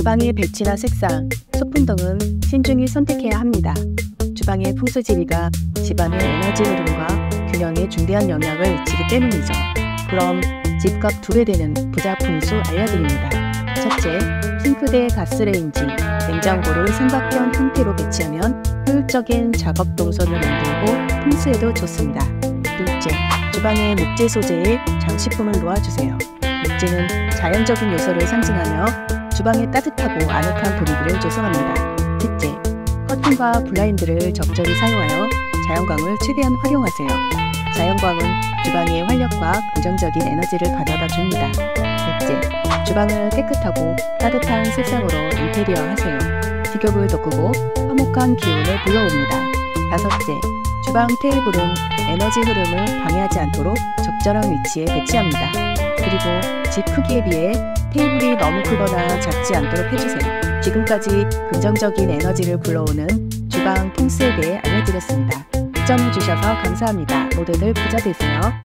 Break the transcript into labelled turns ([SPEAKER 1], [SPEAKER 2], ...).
[SPEAKER 1] 주방의 배치나 색상, 소품 등은 신중히 선택해야 합니다. 주방의 풍수지리가 집안의 에너지 흐름과 균형에 중대한 영향을 미치기 때문이죠. 그럼 집값 2배 되는 부자 풍수 알려드립니다. 첫째, 싱크대 가스레인지, 냉장고를 삼각형 형태로 배치하면 효율적인 작업 동선을 만들고 풍수에도 좋습니다. 둘째, 주방의 목재 소재에 장식품을 놓아주세요. 목재는 자연적인 요소를 상징하며 주방에 따뜻하고 아늑한 분위기를 조성합니다. 셋째, 커튼과 블라인드를 적절히 사용하여 자연광을 최대한 활용하세요. 자연광은 주방의 활력과 긍정적인 에너지를 가져다 줍니다. 넷째, 주방을 깨끗하고 따뜻한 색상으로 인테리어 하세요. 식욕을 돋구고 화목한 기운을 불러옵니다. 다섯째, 주방 테이블은 에너지 흐름을 방해하지 않도록 적절한 위치에 배치합니다. 그리고 집 크기에 비해 테이블이 너무 크거나 작지 않도록 해주세요. 지금까지 긍정적인 에너지를 불러오는 주방 풍수에 대해 알려드렸습니다. 시청해주셔서 감사합니다. 모두들 부자 되세요.